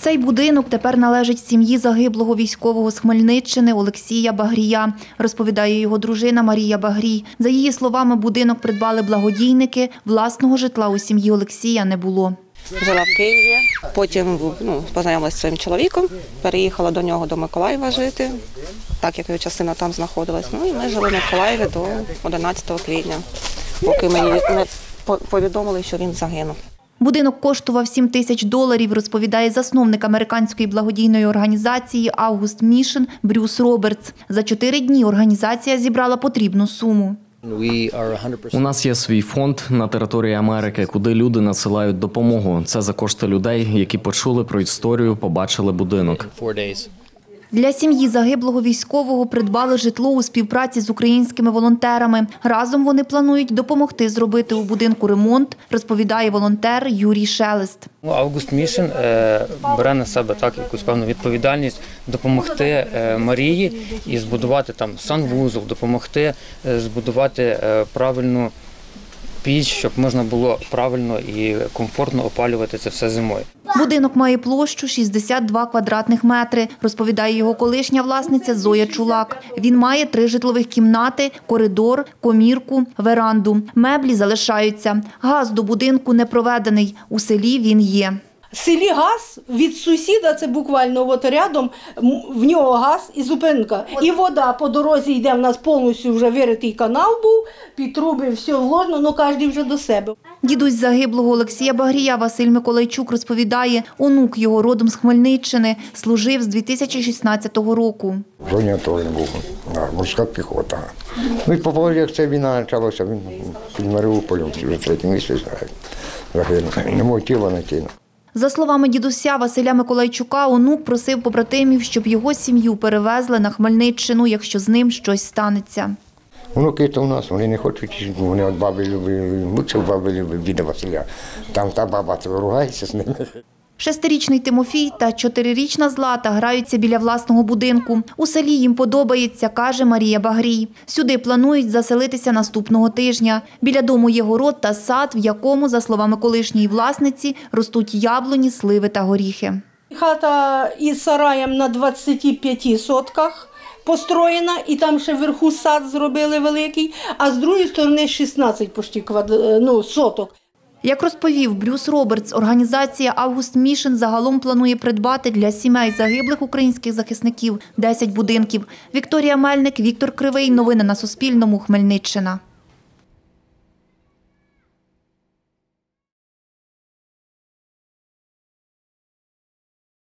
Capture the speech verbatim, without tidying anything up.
Цей будинок тепер належить сім'ї загиблого військового з Хмельниччини Олексія Багрія, розповідає його дружина Марія Багрій. За її словами, будинок придбали благодійники, власного житла у сім'ї Олексія не було. Жила в Києві, потім ну, познайомилася зі своїм чоловіком, переїхала до нього до Миколаєва жити, так як його частина там знаходилась. Ну і ми жили в Миколаєві до одинадцятого квітня, поки мені не повідомили, що він загинув. Будинок коштував сім тисяч доларів, розповідає засновник американської благодійної організації «Август Мішн» Брюс Робертс. За чотири дні організація зібрала потрібну суму. У нас є свій фонд на території Америки, куди люди надсилають допомогу. Це за кошти людей, які почули про історію, побачили будинок. Для сім'ї загиблого військового придбали житло у співпраці з українськими волонтерами. Разом вони планують допомогти зробити у будинку ремонт, розповідає волонтер Юрій Шелест. «Август Мішн» бере на себе так якусь певну відповідальність допомогти Марії і збудувати там санвузол, допомогти збудувати правильну піч, щоб можна було правильно і комфортно опалювати це все зимою. Будинок має площу шістдесят два квадратних метри, розповідає його колишня власниця Зоя Чулак. Він має три житлових кімнати, коридор, комірку, веранду. Меблі залишаються. Газ до будинку не проведений. У селі він є. В селі газ від сусіда, це буквально от рядом, в нього газ і зупинка. І вода по дорозі йде, в нас повністю вже виритий канал був, під труби все вложено, але кожен вже до себе. Дідусь загиблого Олексія Багрія Василь Миколайчук розповідає, онук його родом з Хмельниччини, служив з дві тисячі шістнадцятого року. В зоні АТО він був, морська піхота. Ну і по поводі, як ця війна почалася, він під Маріуполем, вже третій місяць загинув. Не мого тіла не кинув. За словами дідуся Василя Миколайчука, онук просив побратимів, щоб його сім'ю перевезли на Хмельниччину, якщо з ним щось станеться. Онуки то у нас, вони не хочуть, вони від баби люблять, лучше баби люблять діда Василя. Там та баба ругається з ними. Шестирічний Тимофій та чотирирічна Злата граються біля власного будинку. У селі їм подобається, каже Марія Багрій. Сюди планують заселитися наступного тижня. Біля дому є город та сад, в якому, за словами колишньої власниці, ростуть яблуні, сливи та горіхи. Хата із сараєм на двадцяти п'яти сотках построєна, і там ще вверху сад зробили великий, а з другої сторони шістнадцять почти квад... ну, соток. Як розповів Брюс Робертс, організація «Август Мішн» загалом планує придбати для сімей загиблих українських захисників десять будинків. Вікторія Мельник, Віктор Кривий. Новини на Суспільному. Хмельниччина.